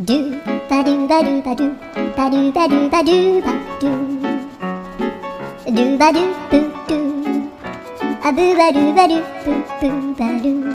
ドゥバドゥバドゥバドゥバドゥバドゥバドゥバドゥドゥバドゥブドゥあぶばるばるブブバル